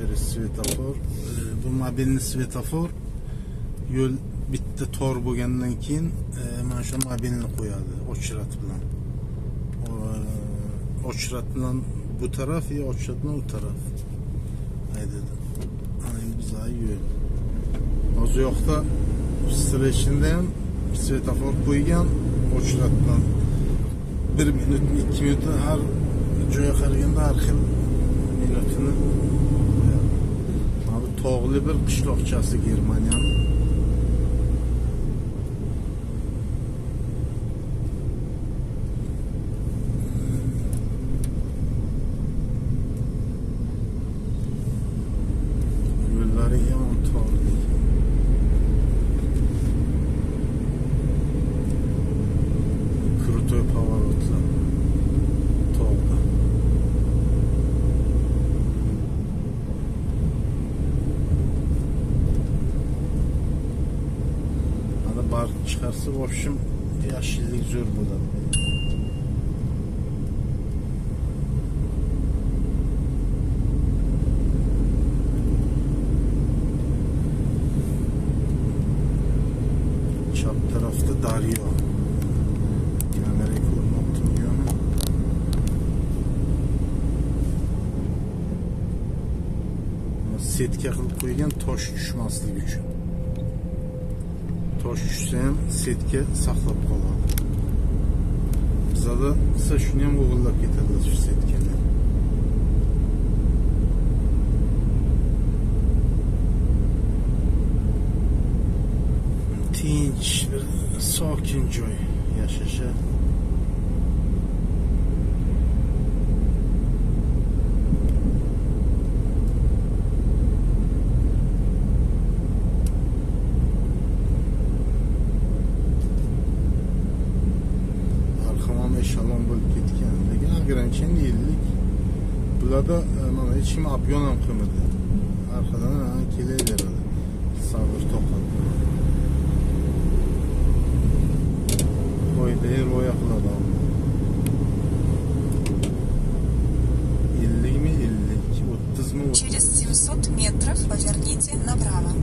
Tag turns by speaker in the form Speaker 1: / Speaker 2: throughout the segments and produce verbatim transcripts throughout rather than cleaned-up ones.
Speaker 1: Beri svetofor. Bu mobilni svetofor yo'l bitta tor bo'lgandan keyin mana shu mobilni qo'yadi o'chirat bilan. O'chirat bilan bu taraf yo o'chirat bilan u taraf. Haydadi. Ana endi bizga yo'l. Hozir yoqda strechinde ham svetofor qo'ygan o'chirat bilan bir minut, ikki minut har joyga qaraganda har xil minutini qo'yadi. Tog'li bir qishloqchasi Germaniyaning. Yo'llari yomon tog'li. Krutoy pavorotlar tog'da. Ana bar chiqarsa, в общем, yashillik zo'r bo'ladi. Chap tarafta daryo. Setka qilib qo'ygan tosh tushmasligi uchun. Tosh tushsa ham setka saqlab qoladi. Bizada esa shuni ham o'g'irlab ketadi shu setkalar. Tinch bir sokin joy yashasha. Shalom bo'lib ketgan. Lekin agranchen yillik. Bularda mana hech kim obyon ham qilmadi. Arqadan kelaveradi. Sabr toqat. Qo'yda ro'ya qiladi. ellik mi ellik, o'ttiz mi o'ttiz.
Speaker 2: Через семьсот метров поверните направо.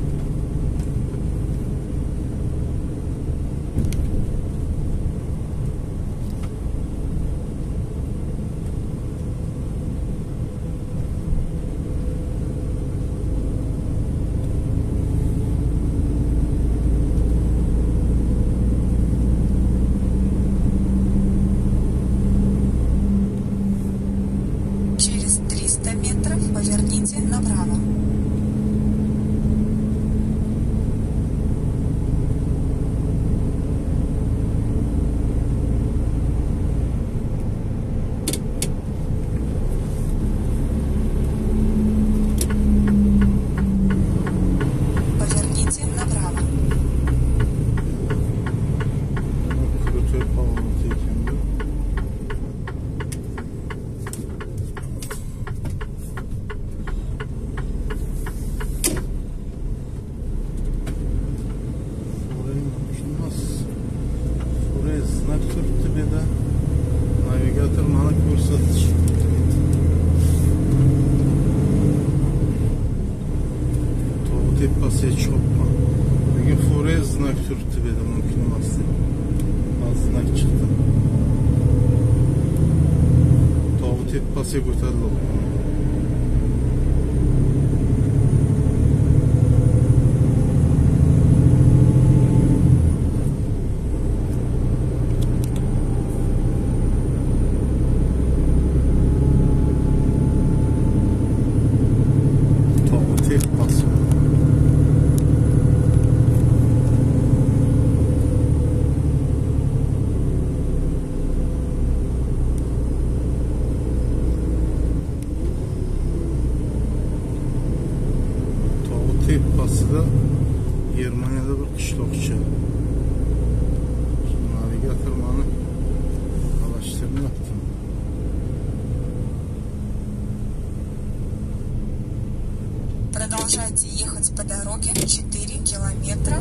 Speaker 2: Поверните направо. Поверните направо.
Speaker 1: Крутой поворот ekan bu. Znak turibdi bu yerda. Navigator mana ko'rsatish. Tog' tepasiga chiqibman. Lekin Forez znak turibdi bu yerda, mumkin emas. Hozir znak chiqdi. Tog' tepasiga ko'tarildi. Tepasida Germaniyada bir qishloqcha. Navigator mani alashtirmayapti.
Speaker 2: Продолжайте ехать по дороге четыре километра.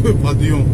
Speaker 1: Zolotoy Padyon.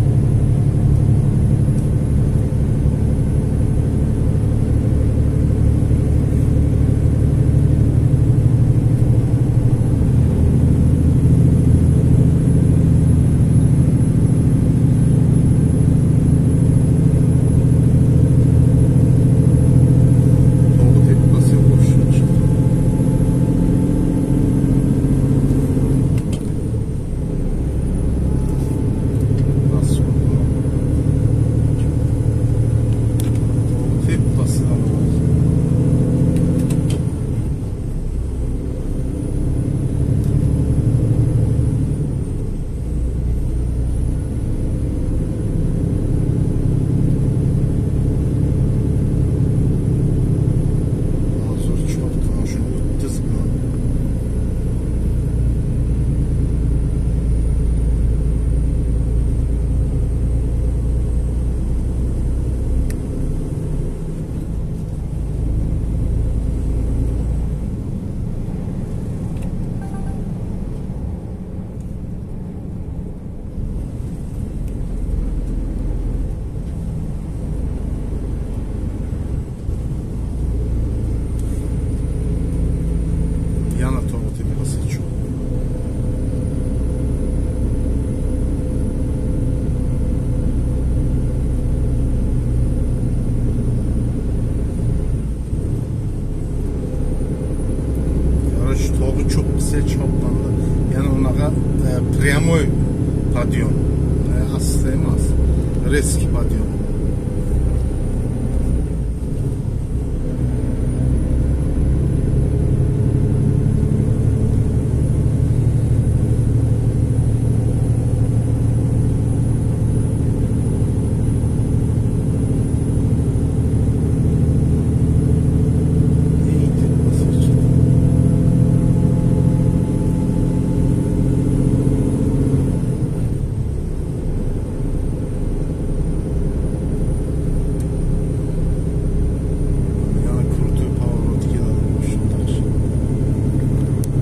Speaker 1: Toğu çok pis çaplandı. Yani onağa e, Pryamoy Padyon. E, aslı emas. Reski Padyon.